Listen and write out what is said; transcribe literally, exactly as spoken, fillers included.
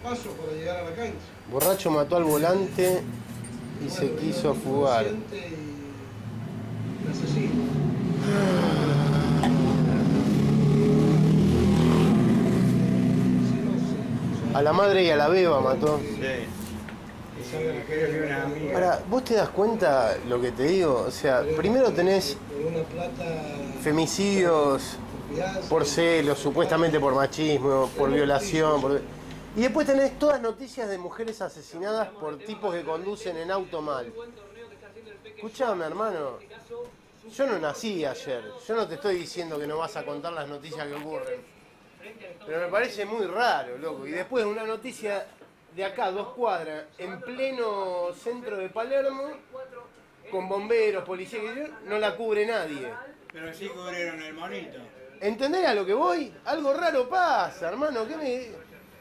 paso para llegar a la cancha. Borracho mató al volante y Bueno, se quiso vino fugar. inconsciente y un asesino. A la madre y a la beba mató. Sí. Y creo que una amiga. Ahora, ¿vos te das cuenta lo que te digo? O sea, primero tenés Por una plata. femicidios por celos, supuestamente por machismo, por violación, por... y después tenés todas noticias de mujeres asesinadas por tipos que conducen en auto mal. Escuchame, hermano, yo no nací ayer, yo no te estoy diciendo que no vas a contar las noticias que ocurren, pero me parece muy raro, loco. Y después una noticia de acá, dos cuadras, en pleno centro de Palermo, con bomberos, policías, no la cubre nadie. Pero sí cubrieron el monito. ¿Entendés a lo que voy? Algo raro pasa, hermano. ¿Qué me...